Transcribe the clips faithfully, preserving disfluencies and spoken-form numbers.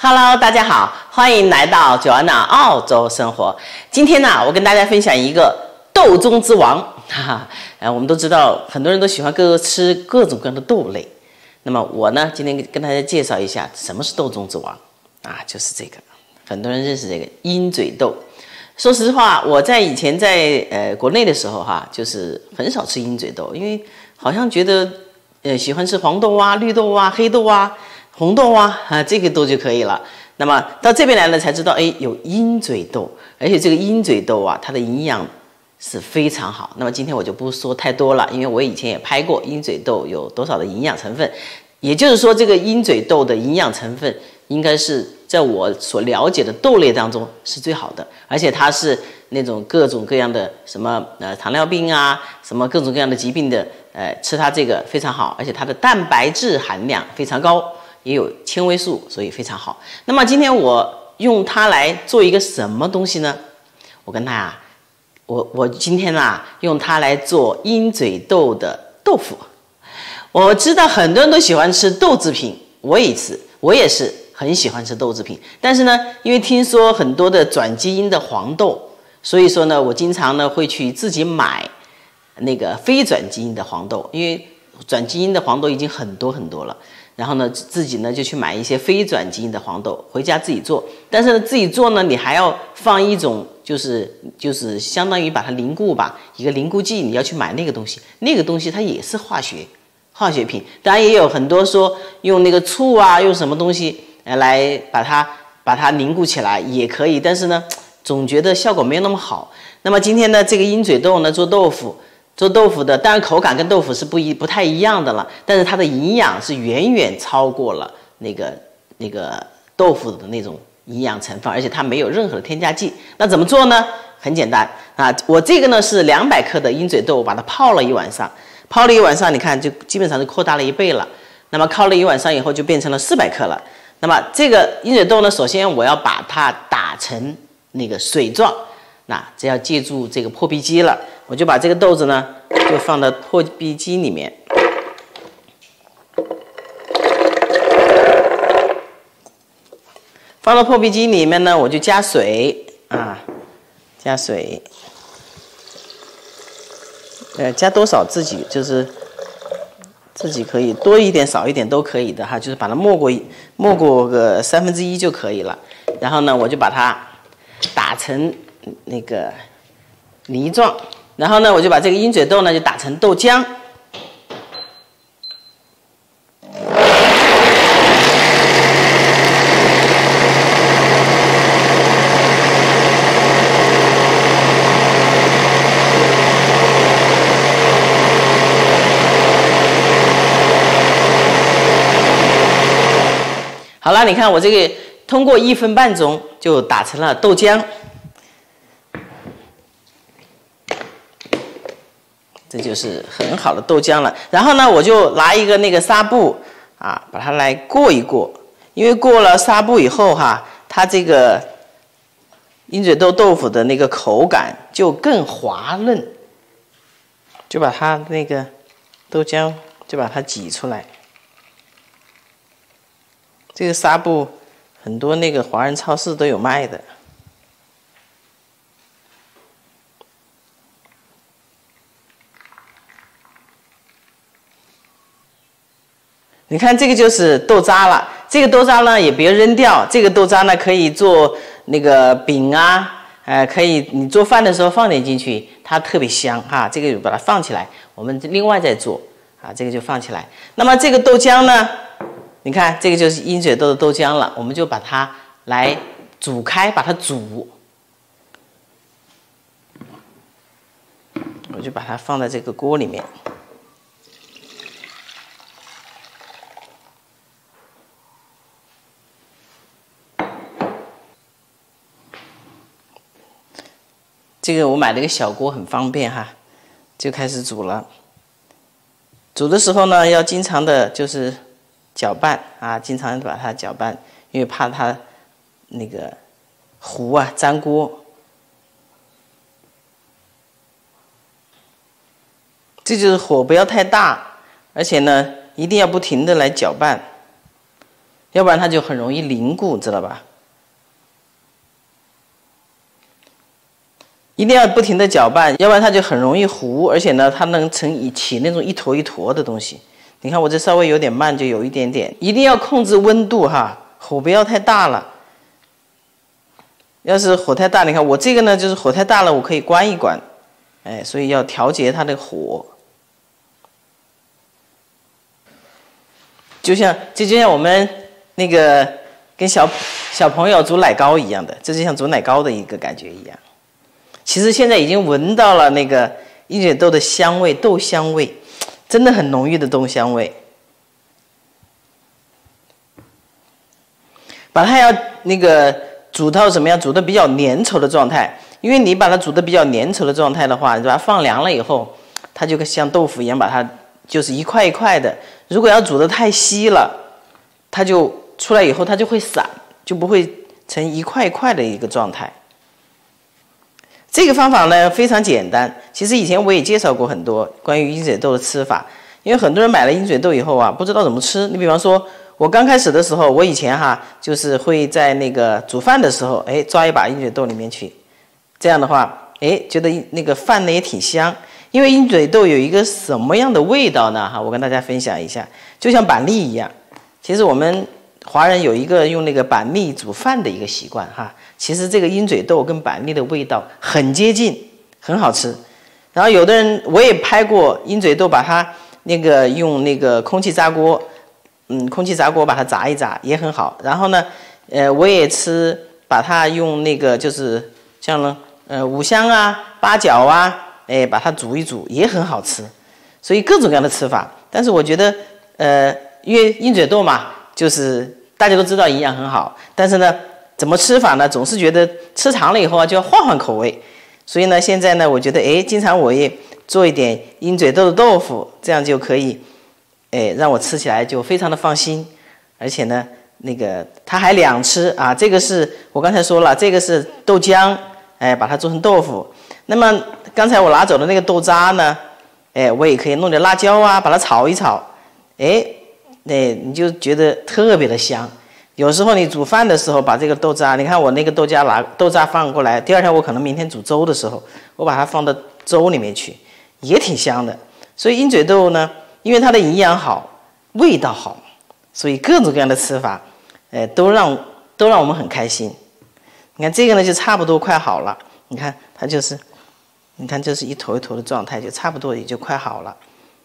Hello， 大家好，欢迎来到九安娜澳洲生活。今天呢，我跟大家分享一个豆中之王，哈哈，呃，我们都知道，很多人都喜欢各吃各种各样的豆类。那么我呢，今天跟大家介绍一下什么是豆中之王啊，就是这个，很多人认识这个鹰嘴豆。说实话，我在以前在呃国内的时候哈，就是很少吃鹰嘴豆，因为好像觉得呃喜欢吃黄豆啊、绿豆啊、黑豆啊。红豆啊，啊，这个豆就可以了。那么到这边来呢，才知道，哎，有鹰嘴豆，而且这个鹰嘴豆啊，它的营养是非常好。那么今天我就不说太多了，因为我以前也拍过鹰嘴豆有多少的营养成分。也就是说，这个鹰嘴豆的营养成分应该是在我所了解的豆类当中是最好的，而且它是那种各种各样的什么呃糖尿病啊，什么各种各样的疾病的，呃，吃它这个非常好，而且它的蛋白质含量非常高。也有纤维素，所以非常好。那么今天我用它来做一个什么东西呢？我跟它啊，我我今天啊用它来做鹰嘴豆的豆腐。我知道很多人都喜欢吃豆制品，我也是，我也是很喜欢吃豆制品。但是呢，因为听说很多的转基因的黄豆，所以说呢，我经常呢会去自己买那个非转基因的黄豆，因为转基因的黄豆已经很多很多了。然后呢，自己呢就去买一些非转基因的黄豆，回家自己做。但是呢，自己做呢，你还要放一种，就是就是相当于把它凝固吧，一个凝固剂，你要去买那个东西。那个东西它也是化学化学品。当然也有很多说用那个醋啊，用什么东西来把它把它凝固起来也可以，但是呢，总觉得效果没有那么好。那么今天呢，这个鹰嘴豆呢做豆腐。做豆腐的，当然口感跟豆腐是不一不太一样的了，但是它的营养是远远超过了那个那个豆腐的那种营养成分，而且它没有任何的添加剂。那怎么做呢？很简单啊，我这个呢是两百克的鹰嘴豆，我把它泡了一晚上，泡了一晚上，你看就基本上是扩大了一倍了。那么泡了一晚上以后就变成了四百克了。那么这个鹰嘴豆呢，首先我要把它打成那个水状。那这要借助这个破壁机了，我就把这个豆子呢，就放到破壁机里面，放到破壁机里面呢，我就加水啊，加水，呃，加多少自己就是自己可以多一点少一点都可以的哈，就是把它没过没过个三分之一就可以了。然后呢，我就把它打成那个泥状，然后呢，我就把这个鹰嘴豆呢就打成豆浆。好了，你看我这个通过一分半钟就打成了豆浆。这就是很好的豆浆了。然后呢，我就拿一个那个纱布啊，把它来过一过。因为过了纱布以后哈，它这个鹰嘴豆豆腐的那个口感就更滑嫩。就把它那个豆浆就把它挤出来。这个纱布很多那个华人超市都有卖的。你看这个就是豆渣了，这个豆渣呢也别扔掉，这个豆渣呢可以做那个饼啊，呃，可以你做饭的时候放点进去，它特别香哈。这个就把它放起来，我们另外再做啊，这个就放起来。那么这个豆浆呢，你看这个就是鹰嘴豆的豆浆了，我们就把它来煮开，把它煮，我就把它放在这个锅里面。这个我买了一个小锅，很方便哈，就开始煮了。煮的时候呢，要经常的就是搅拌啊，经常把它搅拌，因为怕它那个糊啊粘锅。这就是火不要太大，而且呢，一定要不停的来搅拌。 要不然它就很容易凝固，知道吧？一定要不停的搅拌，要不然它就很容易糊，而且呢，它能成起那种一坨一坨的东西。你看我这稍微有点慢，就有一点点，一定要控制温度哈，火不要太大了。要是火太大，你看我这个呢，就是火太大了，我可以关一关，哎，所以要调节它的火。就像这就像我们那个跟小小朋友煮奶糕一样的，这就像煮奶糕的一个感觉一样。其实现在已经闻到了那个鹰嘴豆的香味，豆香味，真的很浓郁的豆香味。把它要那个煮到什么样？煮的比较粘稠的状态。因为你把它煮的比较粘稠的状态的话，你把它放凉了以后，它就像豆腐一样，把它就是一块一块的。如果要煮的太稀了，它就出来以后它就会散，就不会成一块一块的一个状态。这个方法呢非常简单，其实以前我也介绍过很多关于鹰嘴豆的吃法，因为很多人买了鹰嘴豆以后啊，不知道怎么吃。你比方说，我刚开始的时候，我以前哈就是会在那个煮饭的时候，哎，抓一把鹰嘴豆里面去，这样的话，哎，觉得那个饭呢也挺香。因为鹰嘴豆有一个什么样的味道呢？哈，我跟大家分享一下，就像板栗一样。其实我们华人有一个用那个板栗煮饭的一个习惯哈。其实这个鹰嘴豆跟板栗的味道很接近，很好吃。然后有的人我也拍过鹰嘴豆，把它那个用那个空气炸锅，嗯，空气炸锅把它炸一炸也很好。然后呢，呃，我也吃，把它用那个就是像呢，呃，五香啊、八角啊，哎，把它煮一煮也很好吃。所以各种各样的吃法。但是我觉得，呃，因为鹰嘴豆嘛，就是大家都知道营养很好，但是呢。怎么吃法呢？总是觉得吃长了以后啊，就要换换口味。所以呢，现在呢，我觉得，哎，经常我也做一点鹰嘴豆的豆腐，这样就可以，哎，让我吃起来就非常的放心。而且呢，那个它还两吃啊。这个是我刚才说了，这个是豆浆，哎，把它做成豆腐。那么刚才我拿走的那个豆渣呢，哎，我也可以弄点辣椒啊，把它炒一炒，哎，哎，你就觉得特别的香。有时候你煮饭的时候，把这个豆渣，你看我那个豆渣拿豆渣放过来，第二天我可能明天煮粥的时候，我把它放到粥里面去，也挺香的。所以鹰嘴豆呢，因为它的营养好，味道好，所以各种各样的吃法，呃，都让都让我们很开心。你看这个呢，就差不多快好了。你看它就是，你看这是一坨一坨的状态，就差不多也就快好了。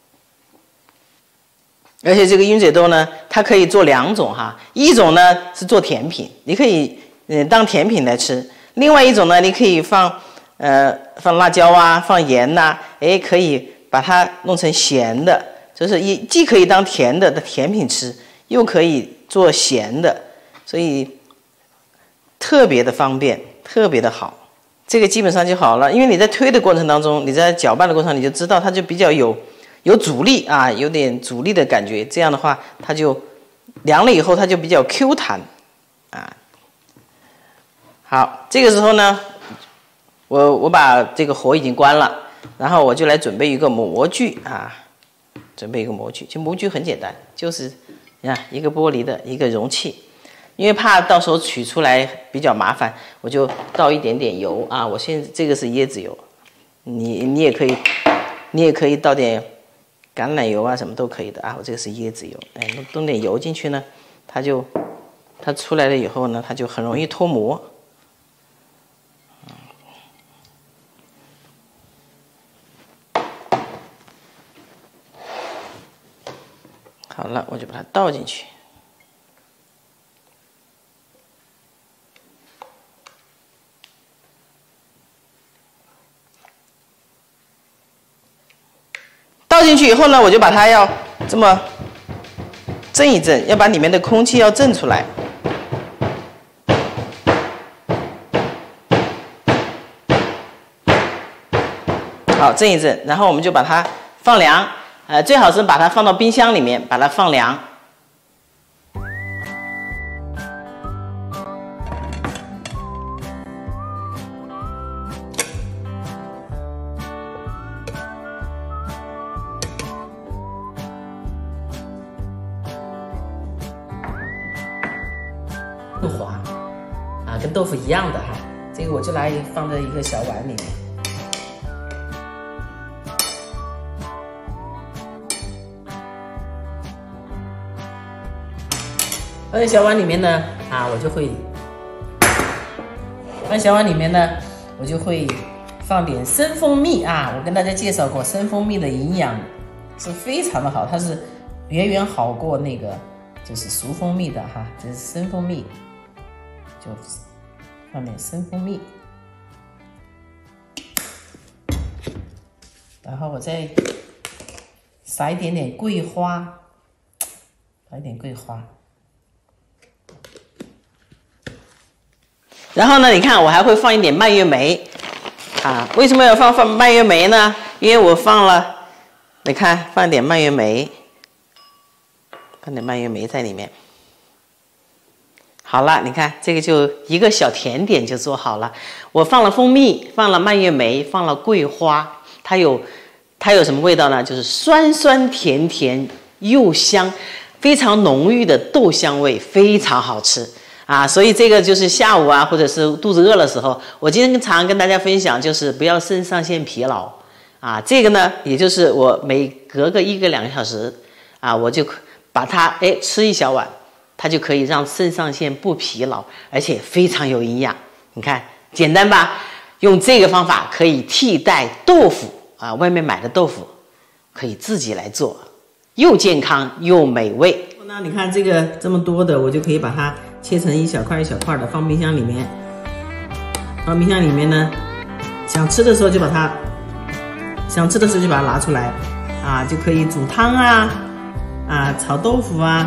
而且这个鹰嘴豆呢，它可以做两种哈，一种呢是做甜品，你可以嗯、呃、当甜品来吃；另外一种呢，你可以放呃放辣椒啊，放盐呐、啊，哎，可以把它弄成咸的，就是一既可以当甜的的甜品吃，又可以做咸的，所以特别的方便，特别的好。这个基本上就好了，因为你在推的过程当中，你在搅拌的过程，你就知道它就比较有。有阻力啊，有点阻力的感觉，这样的话它就凉了以后它就比较 Q 弹啊。好，这个时候呢，我我把这个火已经关了，然后我就来准备一个模具啊，准备一个模具。其实模具很简单，就是你看一个玻璃的一个容器，因为怕到时候取出来比较麻烦，我就倒一点点油啊。我现在这个是椰子油，你你也可以，你也可以倒点。橄榄油啊，什么都可以的啊。我这个是椰子油，哎，弄弄点油进去呢，它就它出来了以后呢，它就很容易脱模。好了，我就把它倒进去。倒进去以后呢，我就把它要这么震一震，要把里面的空气要震出来。好，震一震，然后我们就把它放凉，呃，最好是把它放到冰箱里面，把它放凉。 啊，跟豆腐一样的哈。这个我就来放在一个小碗里面。放在小碗里面呢，啊，我就会放在小碗里面呢，我就会放点生蜂蜜啊。我跟大家介绍过，生蜂蜜的营养是非常的好，它是远远好过那个就是熟蜂蜜的哈。这是生蜂蜜，就放点生蜂蜜，然后我再撒一点点桂花，撒一点桂花。然后呢，你看我还会放一点蔓越莓，啊，为什么要放放蔓越莓呢？因为我放了，你看放点蔓越莓，放点蔓越莓在里面。好了，你看这个就一个小甜点就做好了。我放了蜂蜜，放了蔓越莓，放了桂花，它有它有什么味道呢？就是酸酸甜甜又香，非常浓郁的豆香味，非常好吃。啊，所以这个就是下午啊，或者是肚子饿的时候，我今天常常跟大家分享，就是不要肾上腺疲劳啊。这个呢，也就是我每隔个一个两个小时啊，我就把它哎吃一小碗，它就可以让肾上腺不疲劳，而且非常有营养。你看简单吧？用这个方法可以替代豆腐啊，外面买的豆腐可以自己来做，又健康又美味。那你看这个这么多的，我就可以把它切成一小块一小块的，放冰箱里面。放冰箱里面呢，想吃的时候就把它，想吃的时候就把它拿出来，啊，就可以煮汤啊，啊，炒豆腐啊。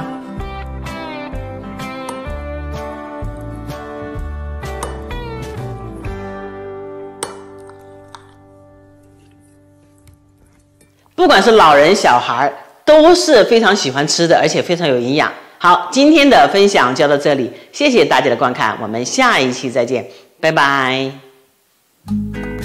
不管是老人小孩，都是非常喜欢吃的，而且非常有营养。好，今天的分享就到这里，谢谢大家的观看，我们下一期再见，拜拜。